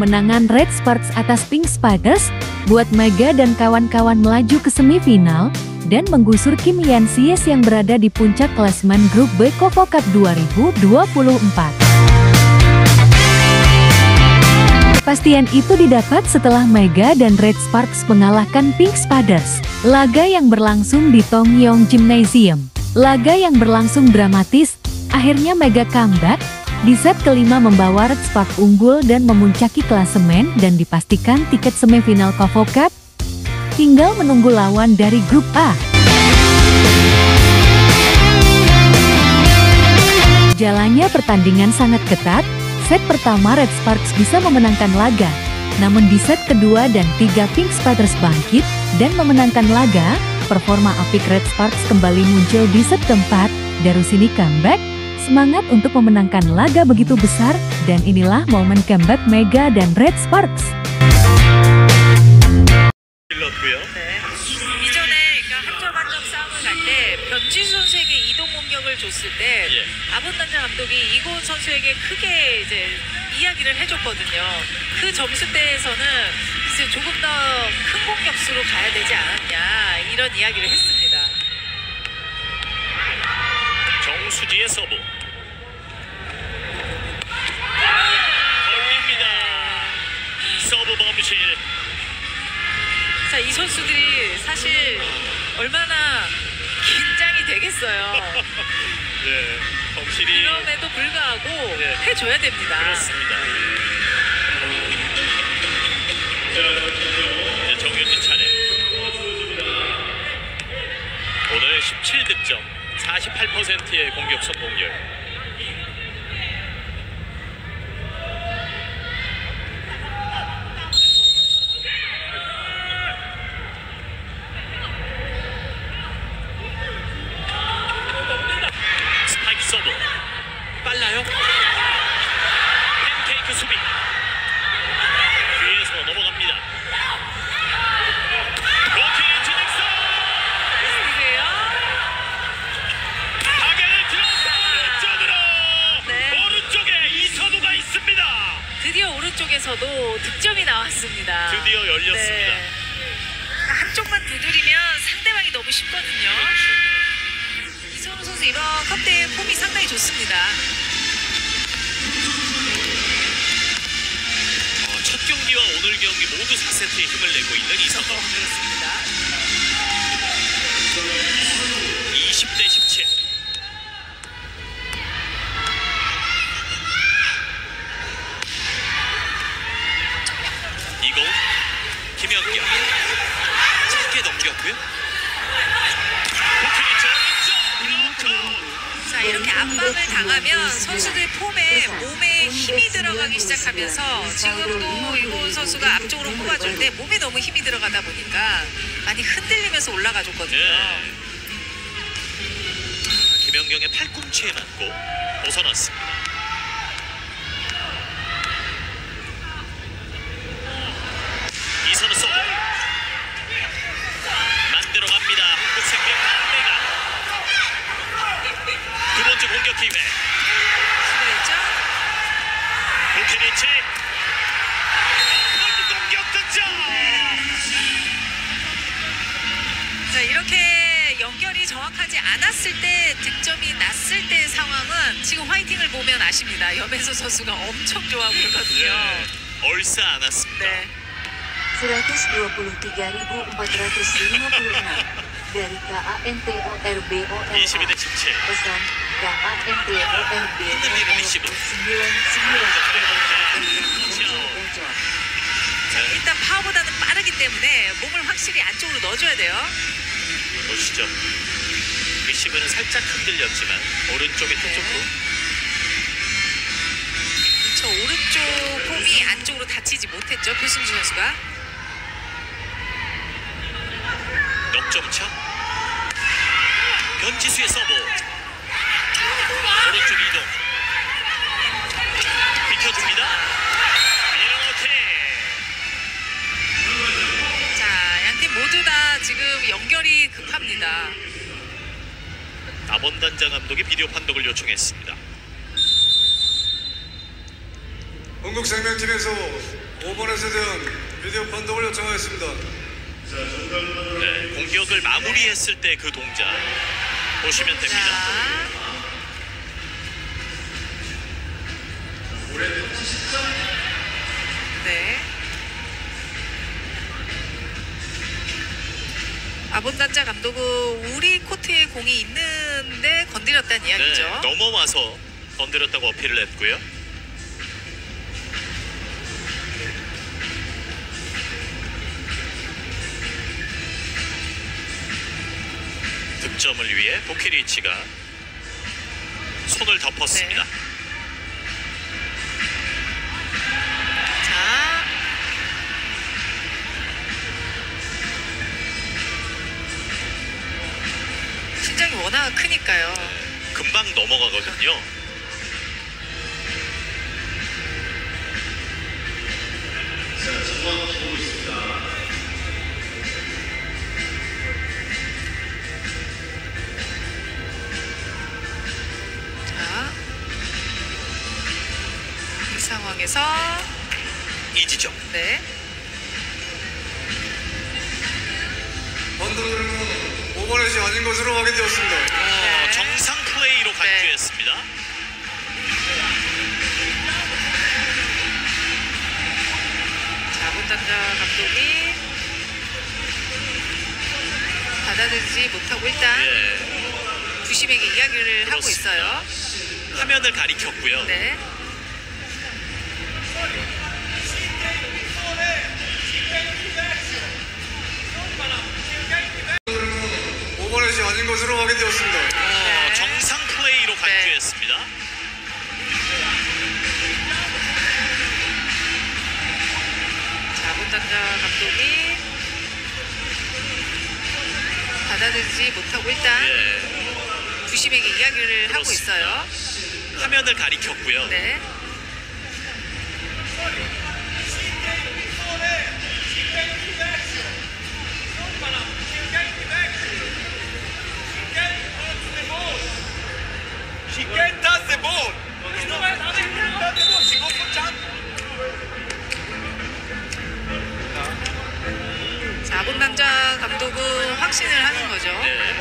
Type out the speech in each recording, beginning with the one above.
kemenangan Red Sparks atas Pink Spiders, buat Mega dan kawan-kawan melaju ke semifinal, dan menggusur Kim Yan Sies yang berada di puncak klasemen grup B Kofo Cup 2024. Kepastian itu didapat setelah Mega dan Red Sparks mengalahkan Pink Spiders. Laga yang berlangsung di Tongyong Gymnasium. Laga yang berlangsung dramatis, akhirnya Mega comeback, di set kelima membawa Red Sparks unggul dan memuncaki klasemen dan dipastikan tiket semifinal Kofo Cup. Tinggal menunggu lawan dari grup A. Jalannya pertandingan sangat ketat. Set pertama Red Sparks bisa memenangkan laga, namun di set kedua dan tiga Pink Spiders bangkit dan memenangkan laga. Performa apik Red Sparks kembali muncul di set keempat. Darusini comeback, semangat untuk memenangkan laga begitu besar, dan inilah momen comeback Mega dan Red Sparks. 변지수 선수에게 이동 공격을 줬을 때 아본단자 감독이 이고은 선수에게 크게 이제 이야기를 해줬거든요. 그 점수대에서는 글쎄 조금 더 큰 공격수로 가야 되지 않았냐 이런 이야기를 했습니다. 정수지의 서브 걸립니다. 서브 범실. 자, 이 선수들이 사실 얼마나 긴장이 되겠어요. 네, 범실이 그럼에도 불구하고 해줘야 됩니다. 그렇습니다. 이제 정윤진 차례. 오늘 17득점, 48%의 공격 성공률. 서브 빨라요. 팬케이크 수비 뒤에서 넘어갑니다. 로킹 진행성 가게를 들어서 오른쪽으로. 오른쪽에 이선우가 있습니다. 드디어 오른쪽에서도 득점이 나왔습니다. 드디어 열렸습니다. 한쪽만 두드리면 상대방이 너무 쉽거든요. 이선우 선수 이번 컵대회 폼이 상당히 좋습니다. 첫 경기와 오늘 경기 모두 4세트에 힘을 내고 있는 이선우. 그렇습니다. 20대 17. 이공 김연경 짧게 넘겼고요. 자, 이렇게 압박을 당하면 선수들 몸에 힘이 들어가기 시작하면서 지금도 이고은 선수가 앞쪽으로 뽑아줄 때 몸에 너무 힘이 들어가다 보니까 많이 흔들리면서 올라가줬거든요. 네. 김연경의 팔꿈치에 맞고 벗어났습니다. 이선우 서브 만들어갑니다. 한국생명 강대가 두 번째 공격 기회. 수고했죠? 도키니치 공격 득점. 자, 이렇게 연결이 정확하지 않았을 때 득점이 났을 때의 상황은 지금 화이팅을 보면 아십니다. 염혜수 선수가 엄청 좋아하고 있거든요. 네. 얼싸 안았습니다. 네. 123.456 dari KANTORBOLA 22대 17. pesan KANTORBOLA 흔들리는 리시브. 99 일단 파워보다는 빠르기 때문에 몸을 확실히 안쪽으로 넣어줘야 돼요. 보시죠. 리시브는 살짝 흔들렸지만 오른쪽에 툭툭툭. 저 오른쪽 폼이 안쪽으로 닫히지 못했죠. 표승주 선수가. 넉점차. 변지수의 서브. 오른쪽 이동. 비켜줍니다. 이렇게. 자, 양팀 모두 다 지금 연결이 급합니다. 아본단장 감독이 비디오 판독을 요청했습니다. 한국생명팀에서 5번에 세대한 비디오 판독을 요청하였습니다. 네, 공격을 마무리했을 때 그 동작 보시면 됩니다. 자, 네. 아본단자 감독은 우리 코트에 공이 있는데 건드렸다는 이야기죠. 네, 넘어와서 건드렸다고 어필을 했고요. 득점을 위해 보키리치가 손을 덮었습니다. 네. 자, 신장이 워낙 크니까요. 금방 넘어가거든요. 자, 이 상황에서 이지점. 네. 판독 결과는 5번의 시 아닌 것으로 확인되었습니다. 네. 정상 플레이로 간주했습니다. 자, 아본단자 감독이 받아들이지 못하고 일단 예, 부심에게 이야기를 하고 그렇습니다. 있어요. 화면을 가리켰고요. 네. 5번의 시 아닌 것으로 확인되었습니다. 네. 정상 플레이로 간주했습니다. 자, 아본단자 감독이 받아들이지 못하고 일단 예, 부심에게 이야기를 하고 그렇습니다. 있어요. 화면을 가리켰고요. 네. 자, 아본단자 감독은 확신을 하는 거죠. 네.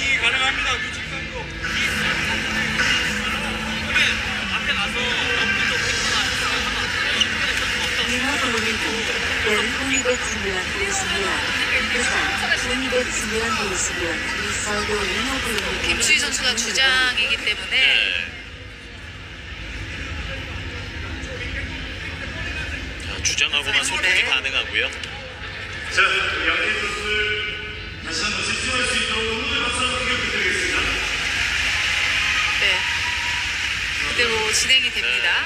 김수희 선수가 주장이기 때문에 네. 자, 주장하고만 소통이 네. 가능하고요. 자, 양팀 선수들 다시 한번 집중할 수 있도록 응원의 박수 한번 부탁드리겠습니다. 네, 그대로 진행이 됩니다.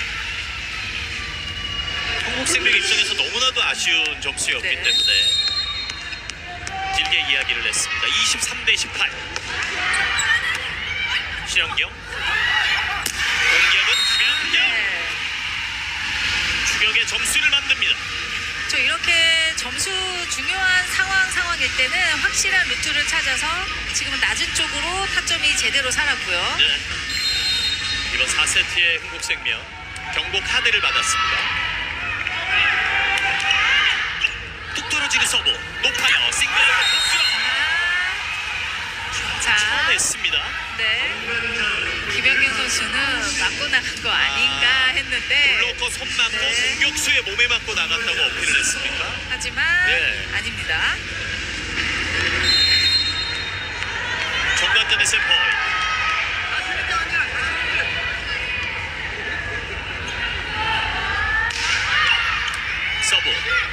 한국생명 입장에서 너무나도 아쉬운 점수였기 네. 때문에 길게 이야기를 했습니다. 23대 18. 신영경 공격은 김연경 네. 추격의 점수를 만듭니다. 저 이렇게 점수 중요한 상황일 때는 확실한 루트를 찾아서 지금은 낮은 쪽으로 타점이 제대로 살았고요. 네. 이번 4세트의 흥국생명 경고 카드를 받았습니다. 뚝 떨어지는 서브 높아요. 싱글하고 토스로 자, 쳐냈습니다. 네. 김연경 선수는 맞고 나간 거 아닌가 했는데 블로커 손 맞고 네. 공격수의 몸에 맞고 나갔다고 어필을 했습니까? 하지만 네. 아닙니다. 정관전의 세포 서브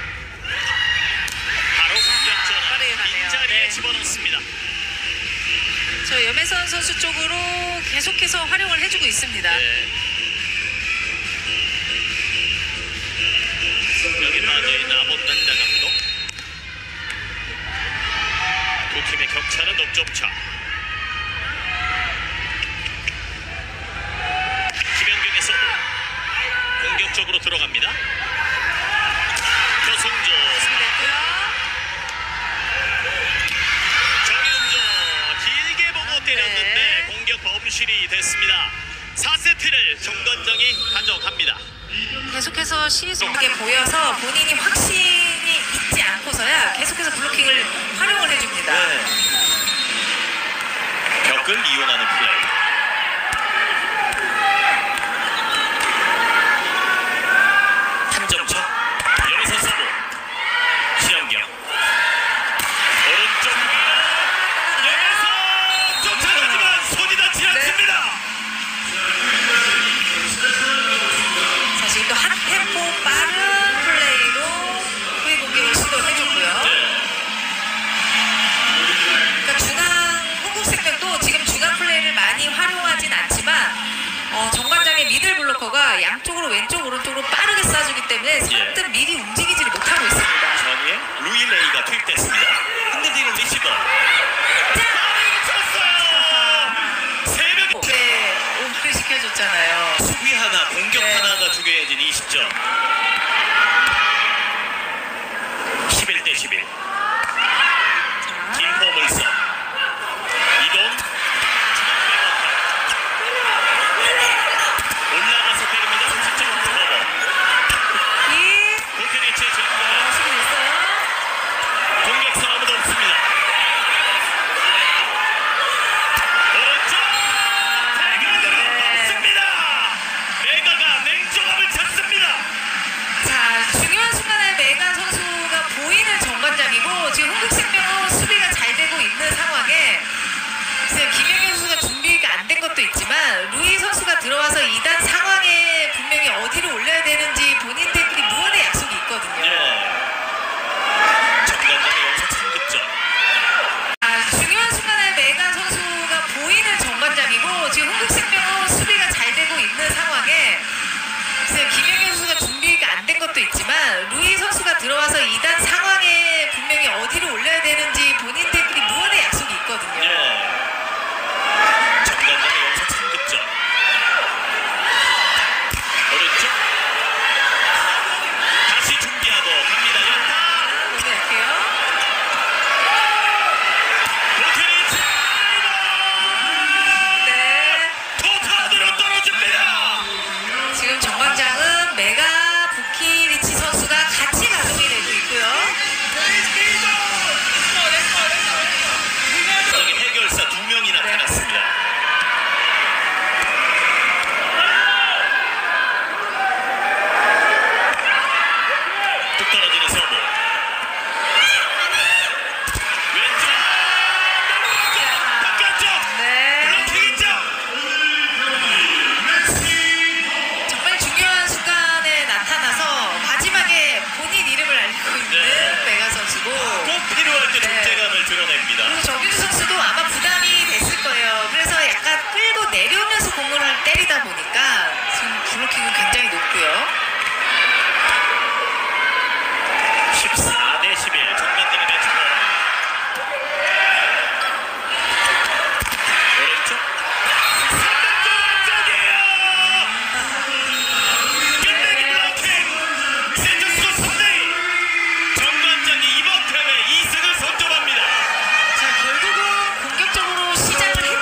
바로 공격 빠르게 전환 가네요. 빈자리에 네. 집어넣습니다. 저 염혜선 선수 쪽으로 계속해서 활용을 해주고 있습니다. 네. 여기 빠져있는 아본단자 감독. 두 팀의 격차는 넉점차. 김연경의 서브 공격적으로 들어갑니다. 표승조 됐고요. 정윤조 길게 보고 때렸는데 네. 공격 범실이 됐습니다. 4세트를 정관장이 가져갑니다. 계속해서 시즌게 보여서 본인이 확신이 있지 않고서야 계속해서 블로킹을 활용을 해줍니다. 네. 벽을 이용하는 플레이. 3점 차. 여기서 서브. 신현경. 오른쪽 여기서 쫓아가지만 손이 닿지 않습니다. 자, 지금 또 핫템포 빠른 플레이로 후위 공격을 시도해줬고요. 그러니까 중앙 흥국생명도 지금 중앙 플레이를 많이 활용하진 않지만 정관장의 미들 블로커가 양쪽으로 왼쪽 오른쪽으로 빠르게 쏴주기 때문에 선수들은 미리 움직이지를 못하고 있습니다. 전위에 루일레이가 투입됐습니다. 흔들리는 리시버. 네, 오프를 시켜줬잖아요. 수비 하나, 공격 네. 하나가 중요해진 20점.